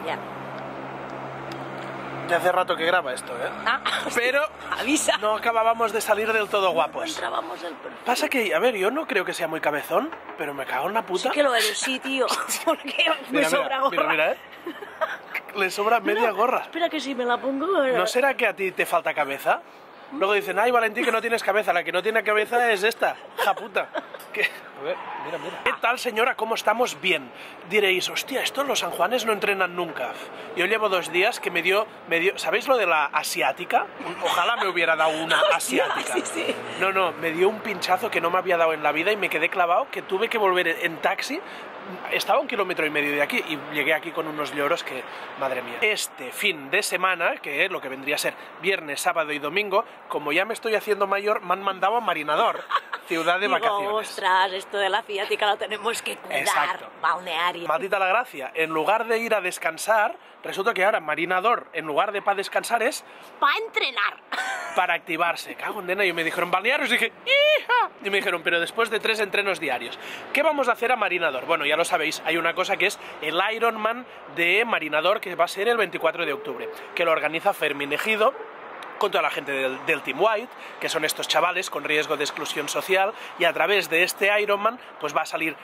Ya. Ya hace rato que graba esto, ¿eh? Ah, pero avisa. no acabábamos de salir del todo No guapos. encontrábamos el perfil. Pasa que, a ver, yo no creo que sea muy cabezón, pero me cago en la puta. Sí que lo eres, sí, tío. Porque me Mira, sobra gorra. mira, ¿eh? Le sobra media gorra. Espera que si me la pongo... ¿No será que a ti te falta cabeza? Luego dicen, ay, Valentín, que no tienes cabeza. La que no tiene cabeza es esta, hija puta. ¿Qué? A ver, mira, mira. ¿Qué tal, señora? ¿Cómo estamos? Bien. Diréis, hostia, estos los sanjuanes no entrenan nunca. Yo llevo 2 días que me dio... ¿Sabéis lo de la asiática? Ojalá me hubiera dado una asiática. Sí, sí. No, me dio un pinchazo que no me había dado en la vida y me quedé clavado, que tuve que volver en taxi. Estaba 1,5 kilómetros de aquí y llegué aquí con unos lloros que, madre mía. Este fin de semana, que es lo que vendría a ser viernes, sábado y domingo, como ya me estoy haciendo mayor, me han mandado a Marinador, ciudad de vacaciones. Ostras, esto de la ciática lo tenemos que cuidar. Exacto. Balneario. Maldita la gracia, en lugar de ir a descansar, resulta que ahora Marinador, en lugar de para descansar, es Para entrenar. para activarse. Cago en nena, y me dijeron balnearios, y dije, ¡hija! Y me dijeron, pero después de 3 entrenos diarios, ¿qué vamos a hacer a Marinador? Bueno, ya lo sabéis, hay una cosa que es el Ironman de Marinador, que va a ser el 24 de octubre, que lo organiza Fermín Ejido, con toda la gente del Team White, que son estos chavales con riesgo de exclusión social, y a través de este Ironman, pues va a salir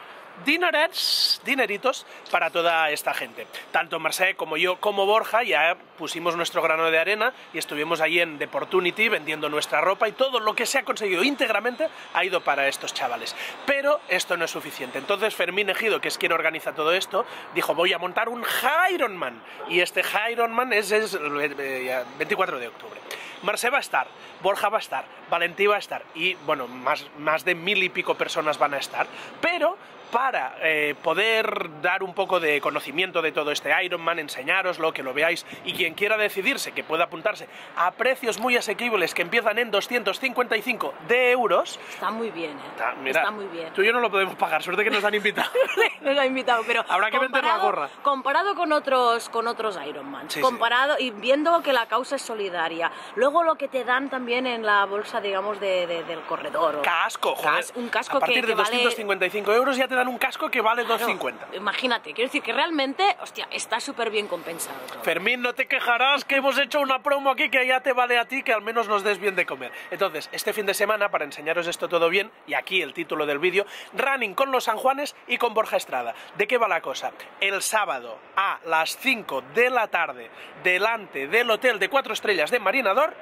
dineritos para toda esta gente. Tanto Marcel como yo, como Borja, ya pusimos nuestro grano de arena y estuvimos allí en The Opportunity vendiendo nuestra ropa, y todo lo que se ha conseguido íntegramente ha ido para estos chavales. Pero esto no es suficiente. Entonces Fermín Ejido, que es quien organiza todo esto, dijo, voy a montar un Ironman, y este Ironman es el 24 de octubre. Marcel va a estar, Borja va a estar, Valentí va a estar, y bueno, más de 1000 y pico personas van a estar, pero para poder dar un poco de conocimiento de todo este Ironman, enseñároslo, que lo veáis, y quien quiera decidirse, que pueda apuntarse a precios muy asequibles que empiezan en 255 euros. Está muy bien, Mira, está muy bien. Tú y yo no lo podemos pagar, suerte que nos han invitado. Nos ha invitado, pero habrá que vender la gorra. Comparado con otros Ironman, Sí, comparado y viendo que la causa es solidaria, luego lo que te dan también en la bolsa, digamos, del corredor. Casco, joder. Un casco a partir que de vale... 255 euros ya te dan un casco que vale 250. Imagínate, quiero decir que realmente, hostia, está súper bien compensado todo. Fermín, no te quejarás que hemos hecho una promo aquí que ya te vale a ti, que al menos nos des bien de comer. Entonces, este fin de semana, para enseñaros esto todo bien, y aquí el título del vídeo, running con los Sanjuanes y con Borja Estrada. ¿De qué va la cosa? El sábado a las 5 de la tarde, delante del hotel de 4 estrellas de Marinador,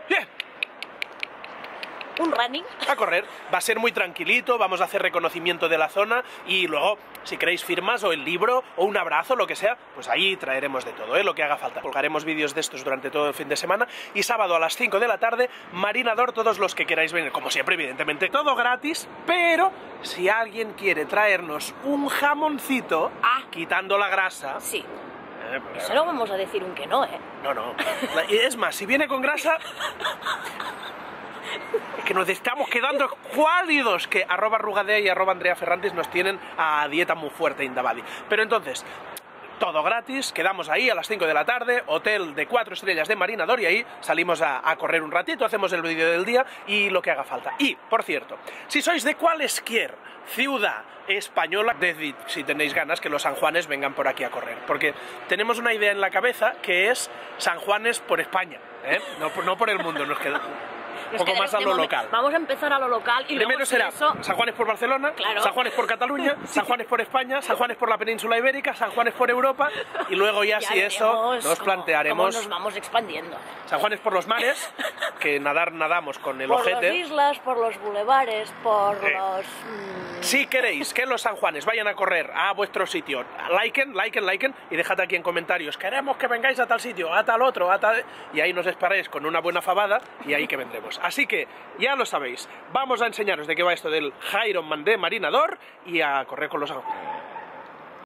Un running. a correr. Va a ser muy tranquilito, vamos a hacer reconocimiento de la zona, y luego, si queréis firmas o el libro o un abrazo, lo que sea, pues ahí traeremos de todo, lo que haga falta. Colgaremos vídeos de estos durante todo el fin de semana, y sábado a las 5 de la tarde, Marinador, todos los que queráis venir, como siempre, evidentemente, todo gratis, pero si alguien quiere traernos un jamoncito, quitando la grasa... Sí. Pues, Eso no vamos a decir un que no, No. Y es más, si viene con grasa... Es que nos estamos quedando cuálidos, que @rugadea y @Andrea Ferrantes nos tienen a dieta muy fuerte in the body. Pero entonces, todo gratis, quedamos ahí a las 5 de la tarde, hotel de 4 estrellas de Marinador, y ahí salimos a correr un ratito, hacemos el vídeo del día y lo que haga falta. Y, por cierto, si sois de cualesquier ciudad española, decid, si tenéis ganas, que los sanjuanes vengan por aquí a correr, porque tenemos una idea en la cabeza que es sanjuanes por España, no por el mundo, nos queda... Un poco más a lo local. Vamos a empezar a lo local y primero luego será eso... San Juanes por Barcelona, claro. San Juanes por Cataluña, San Juanes por España, San Juanes por la península ibérica, San Juanes por Europa, y luego ya si eso nos plantearemos... Cómo nos vamos expandiendo. San Juanes por los mares, que nadamos con el por ojete. Por las islas, por los bulevares, por los... Si queréis que los sanjuanes vayan a correr a vuestro sitio, liken, y dejad aquí en comentarios, queremos que vengáis a tal sitio, a tal otro, a tal... Y ahí nos esperáis con una buena fabada, y ahí que vendremos. Así que, ya lo sabéis, vamos a enseñaros de qué va esto del Ironman de Marinador, y a correr con los sanjuanes.